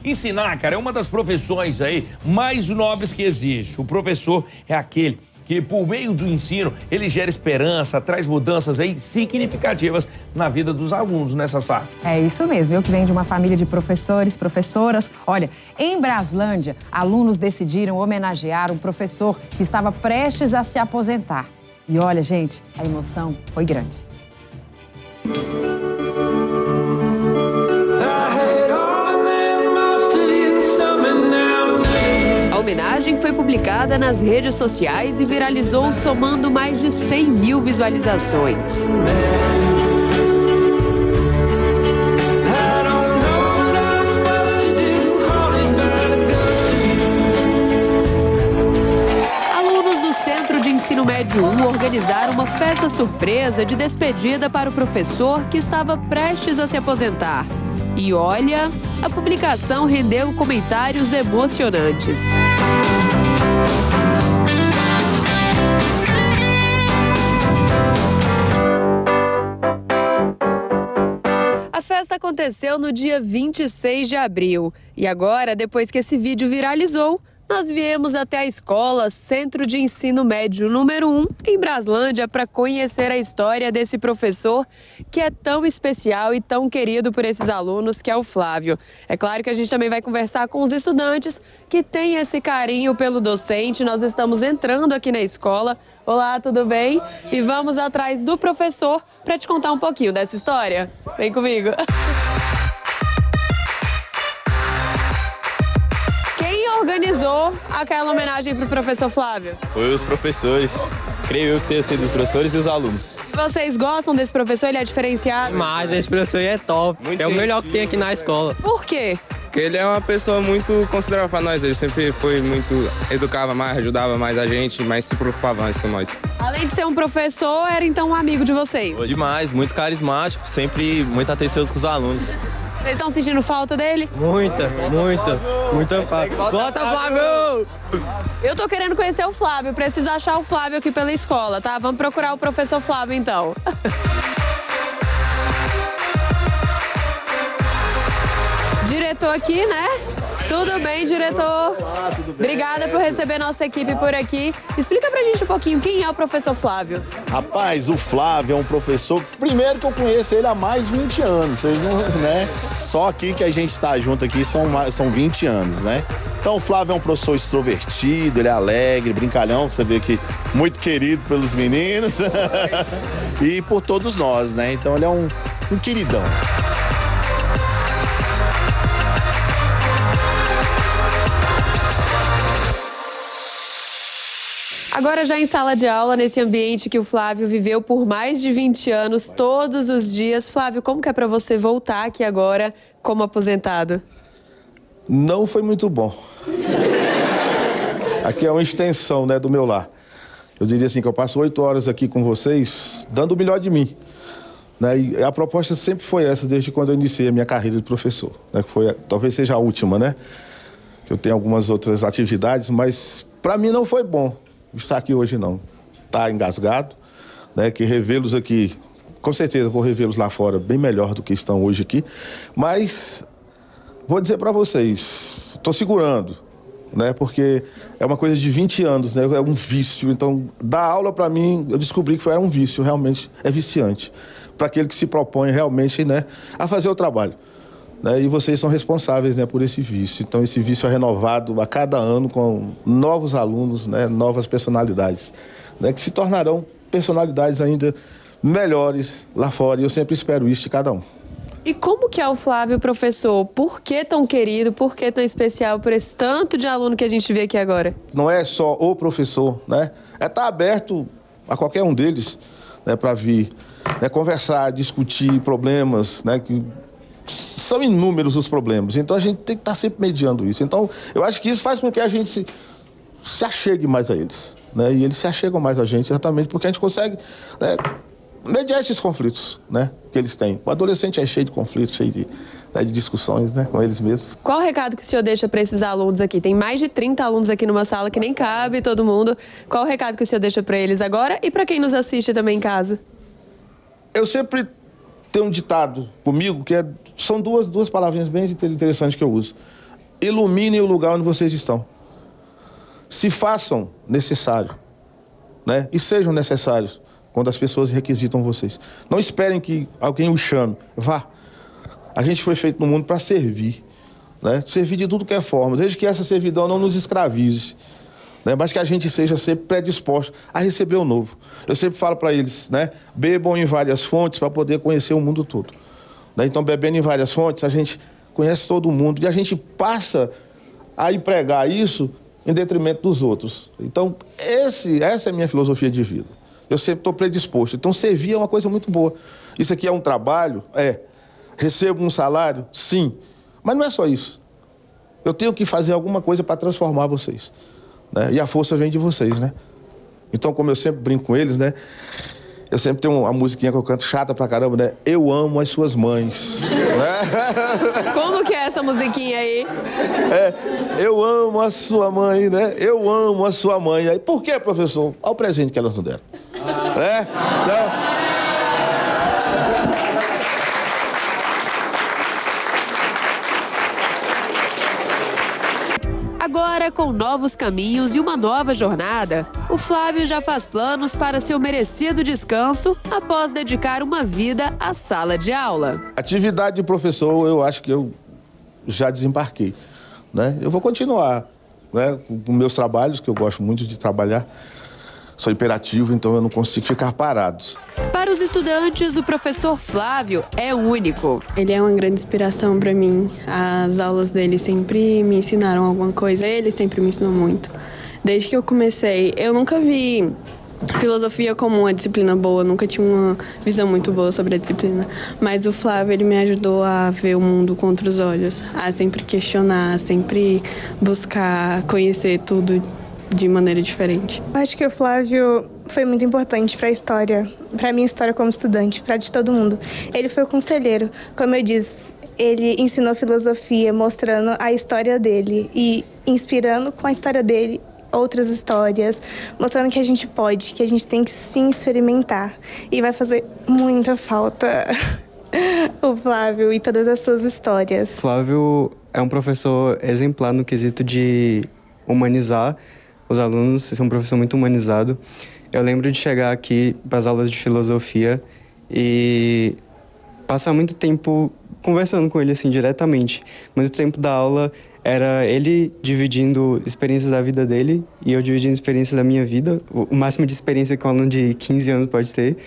Ensinar, cara, é uma das profissões aí mais nobres que existe. O professor é aquele que, por meio do ensino, ele gera esperança, traz mudanças aí significativas na vida dos alunos, né, Sassá? É isso mesmo, eu que venho de uma família de professores, professoras. Olha, em Braslândia, alunos decidiram homenagear um professor que estava prestes a se aposentar. E olha, gente, a emoção foi grande. A homenagem foi publicada nas redes sociais e viralizou, somando mais de 100 mil visualizações. Alunos do Centro de Ensino Médio 1 organizaram uma festa surpresa de despedida para o professor que estava prestes a se aposentar. E olha, a publicação rendeu comentários emocionantes. A festa aconteceu no dia 26 de abril. E agora, depois que esse vídeo viralizou, nós viemos até a escola Centro de Ensino Médio número 1, em Braslândia, para conhecer a história desse professor que é tão especial e tão querido por esses alunos, que é o Flávio. É claro que a gente também vai conversar com os estudantes que têm esse carinho pelo docente. Nós estamos entrando aqui na escola. Olá, tudo bem? E vamos atrás do professor para te contar um pouquinho dessa história. Vem comigo. Organizou aquela homenagem para o professor Flávio? Foi os professores. Creio eu que tenha sido os professores e os alunos. E vocês gostam desse professor? Ele é diferenciado? Mas esse professor é top. É o melhor que tem aqui na escola. Por quê? Porque ele é uma pessoa muito considerável para nós. Ele sempre foi muito... educava mais, ajudava mais a gente, mais se preocupava mais com nós. Além de ser um professor, era então um amigo de vocês? Demais, muito carismático, sempre muito atencioso com os alunos. Vocês estão sentindo falta dele? Muita falta. Bota, Flávio! Eu tô querendo conhecer o Flávio, preciso achar o Flávio aqui pela escola, tá? Vamos procurar o professor Flávio, então. Diretor aqui, né? Tudo bem, diretor? Olá, tudo bem? Obrigada por receber nossa equipe por aqui. Explica pra gente um pouquinho quem é o professor Flávio. Rapaz, o Flávio é um professor, primeiro que eu conheço ele há mais de 20 anos, vocês não, né? Só aqui que a gente está junto aqui são 20 anos, né? Então o Flávio é um professor extrovertido, ele é alegre, brincalhão, você vê que muito querido pelos meninos e por todos nós, né? Então ele é um queridão. Agora já em sala de aula, nesse ambiente que o Flávio viveu por mais de 20 anos, todos os dias. Flávio, como que é para você voltar aqui agora como aposentado? Não foi muito bom. Aqui é uma extensão, né, do meu lar. Eu diria assim que eu passo 8 horas aqui com vocês, dando o melhor de mim. Né? E a proposta sempre foi essa, desde quando eu iniciei a minha carreira de professor. Né? Que foi, talvez seja a última, né? Que eu tenho algumas outras atividades, mas para mim não foi bom estar aqui hoje, não. Tá engasgado, né? Que revê-los aqui, com certeza vou revê-los lá fora bem melhor do que estão hoje aqui. Mas vou dizer para vocês, estou segurando, né? Porque é uma coisa de 20 anos, né? É um vício. Então, dar aula para mim, eu descobri que foi um vício, realmente é viciante. Para aquele que se propõe realmente, né, a fazer o trabalho. Né? E vocês são responsáveis, né, por esse vício. Então, esse vício é renovado a cada ano com novos alunos, né, novas personalidades, né, que se tornarão personalidades ainda melhores lá fora. E eu sempre espero isso de cada um. E como que é o Flávio, professor? Por que tão querido, por que tão especial por esse tanto de aluno que a gente vê aqui agora? Não é só o professor, né? É estar aberto a qualquer um deles, né, para vir, né, conversar, discutir problemas, né, que são inúmeros os problemas. Então a gente tem que estar sempre mediando isso. Então eu acho que isso faz com que a gente se achegue mais a eles, né? E eles se achegam mais a gente exatamente porque a gente consegue, né, mediar esses conflitos, né, que eles têm. O adolescente é cheio de conflitos, cheio de discussões, né, com eles mesmos. Qual o recado que o senhor deixa para esses alunos aqui? Tem mais de 30 alunos aqui numa sala que nem cabe todo mundo. Qual o recado que o senhor deixa para eles agora e para quem nos assiste também em casa? Eu sempre tenho um ditado comigo que são duas palavrinhas bem interessantes que eu uso. iluminem o lugar onde vocês estão. Se façam necessário, né? E sejam necessários quando as pessoas requisitam vocês. Não esperem que alguém o chame. Vá. A gente foi feito no mundo para servir, né? Servir de tudo que é forma, desde que essa servidão não nos escravize, né? Mas que a gente seja sempre predisposto a receber o novo. Eu sempre falo para eles, né? Bebam em várias fontes para poder conhecer o mundo todo, né? Então, bebendo em várias fontes, a gente conhece todo mundo e a gente passa a empregar isso em detrimento dos outros. Então, essa é a minha filosofia de vida. Eu sempre estou predisposto. Então, servir é uma coisa muito boa. Isso aqui é um trabalho? É. Recebo um salário? Sim. Mas não é só isso. Eu tenho que fazer alguma coisa para transformar vocês, né? E a força vem de vocês, né? Então, como eu sempre brinco com eles, né? Eu sempre tenho uma musiquinha que eu canto chata pra caramba, né? Eu amo as suas mães. Né? Como que é essa musiquinha aí? Eu amo a sua mãe, né? Eu amo a sua mãe. Aí, por quê, professor? Olha o presente que elas não deram. Então... Agora, com novos caminhos e uma nova jornada, o Flávio já faz planos para seu merecido descanso após dedicar uma vida à sala de aula. Atividade de professor, eu acho que eu já desembarquei, né? Eu vou continuar, né, com meus trabalhos, que eu gosto muito de trabalhar. Sou hiperativo, então eu não consigo ficar parado. Para os estudantes, o professor Flávio é único. Ele é uma grande inspiração para mim. As aulas dele sempre me ensinaram alguma coisa. Ele sempre me ensinou muito. Desde que eu comecei, eu nunca vi filosofia como uma disciplina boa, nunca tinha uma visão muito boa sobre a disciplina. Mas o Flávio, ele me ajudou a ver o mundo com outros olhos, a sempre questionar, a sempre buscar conhecer tudo de maneira diferente. Acho que o Flávio foi muito importante para a história, para a minha história como estudante, para de todo mundo. Ele foi o conselheiro, como eu disse, ele ensinou filosofia, mostrando a história dele e inspirando com a história dele outras histórias, mostrando que a gente pode, que a gente tem que sim experimentar. E vai fazer muita falta o Flávio e todas as suas histórias. Flávio é um professor exemplar no quesito de humanizar os alunos, ser um professor muito humanizado. Eu lembro de chegar aqui para as aulas de filosofia e passar muito tempo conversando com ele, assim, diretamente. Muito tempo da aula era ele dividindo experiências da vida dele e eu dividindo experiências da minha vida, o máximo de experiência que um aluno de 15 anos pode ter.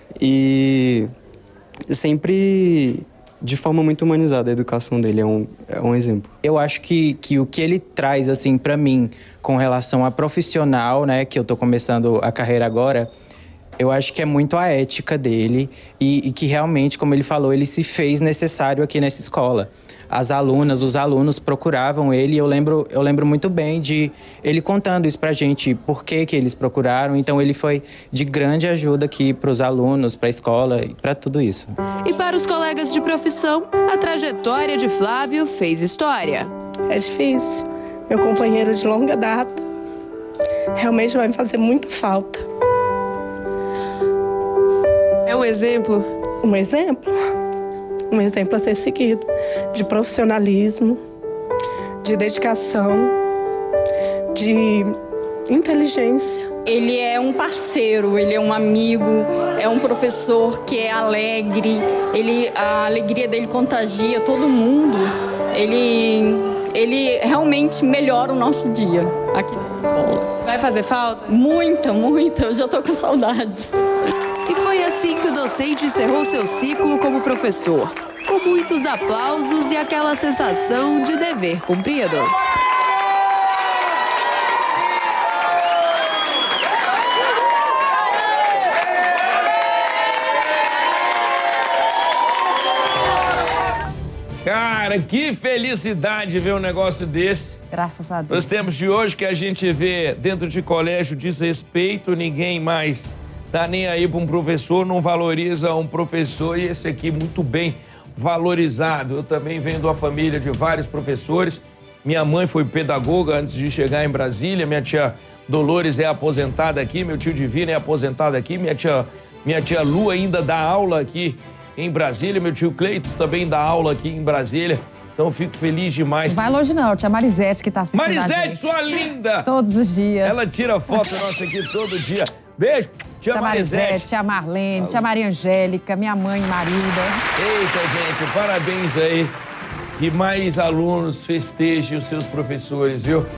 E sempre de forma muito humanizada, a educação dele é um exemplo. Eu acho que o que ele traz, assim, para mim, com relação a profissional, né, que eu tô começando a carreira agora, eu acho que é muito a ética dele e que realmente, como ele falou, ele se fez necessário aqui nessa escola. As alunas, os alunos procuravam ele e eu lembro muito bem de ele contando isso pra gente, por que eles procuraram. Então ele foi de grande ajuda aqui pros alunos, pra escola e pra tudo isso. E para os colegas de profissão, a trajetória de Flávio fez história. É difícil. Meu companheiro de longa data realmente vai me fazer muita falta. É um exemplo? Um exemplo. Um exemplo a ser seguido, de profissionalismo, de dedicação, de inteligência. Ele é um parceiro, ele é um amigo, é um professor que é alegre, a alegria dele contagia todo mundo. Ele realmente melhora o nosso dia aqui na escola. Vai fazer falta? Muita, muita, eu já tô com saudades. E foi assim que o docente encerrou seu ciclo como professor, com muitos aplausos e aquela sensação de dever cumprido. Cara, que felicidade ver um negócio desse. Graças a Deus. Nos tempos de hoje que a gente vê dentro de colégio desrespeito, ninguém mais tá nem aí para um professor, não valoriza um professor e esse aqui muito bem valorizado. Eu também venho de uma família de vários professores. Minha mãe foi pedagoga antes de chegar em Brasília, minha tia Dolores é aposentada aqui, meu tio Divino é aposentado aqui, minha tia Lu ainda dá aula aqui em Brasília, meu tio Cleito também dá aula aqui em Brasília. Então eu fico feliz demais. Não vai longe não, tia Marisete que tá assistindo Marisete, a gente. sua linda! Todos os dias. Ela tira foto nossa aqui todo dia. Beijo, tia Marisete. Tia Marlene, tia Maria Angélica, minha mãe Marilda. Eita, gente, parabéns aí. Que mais alunos festejem os seus professores, viu?